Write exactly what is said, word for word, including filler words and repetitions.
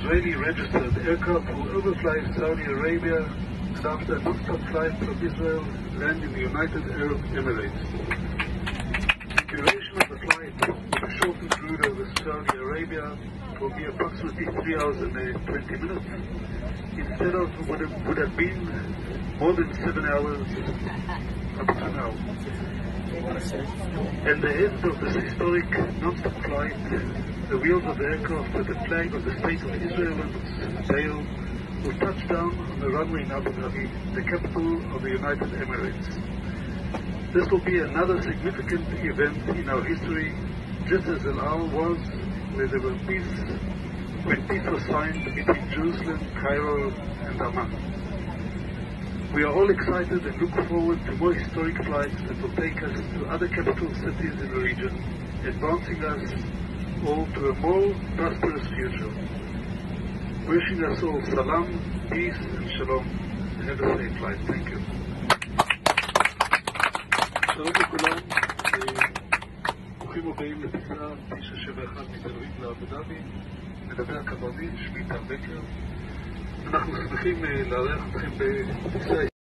Israeli registered aircraft will overfly Saudi Arabia and after a non-stop flight from Israel land in the United Arab Emirates. The duration of the flight of a shortened route over Saudi Arabia will be approximately three hours and twenty minutes instead of what it would have been more than seven hours up to now. And the end of this historic non-stop flight, the wheels of the aircraft with the flag of the State of Israel on its tail will touch down on the runway in Abu Dhabi, the capital of the United Emirates. This will be another significant event in our history, just as El Al was, where there were peace, when peace was signed between Jerusalem, Cairo, and Amman. We are all excited and look forward to more historic flights that will take us to other capital cities in the region, advancing us all to a more prosperous future. Wishing us all salam, peace and shalom, and have a safe flight. Thank you. שלום לכולם, ברוכים הבאים לטיסה תשע שבע אחת מתל אביב לאבו דאבי, מדבר הקברניט, שמי טל בקר. אנחנו שמחים לארח אתכם בטיסה